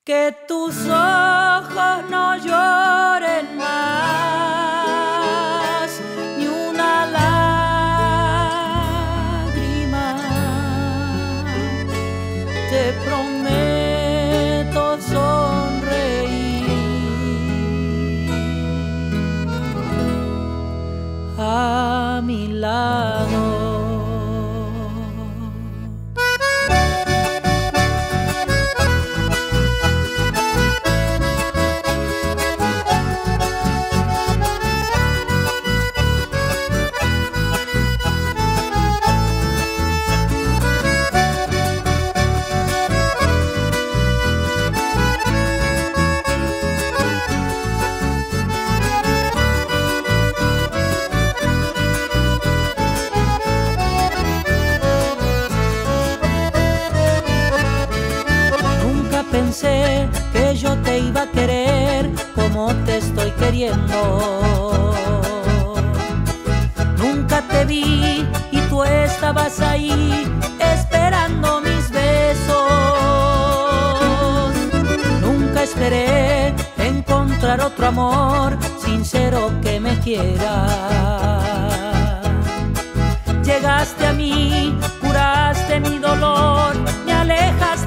Que tus ojos no lloren más, ni una lágrima. Te prometo sonreír a mi lado. Pensé que yo te iba a querer como te estoy queriendo. Nunca te vi y tú estabas ahí esperando mis besos. Nunca esperé encontrar otro amor sincero que me quiera. Llegaste a mí, curaste mi dolor, me alejas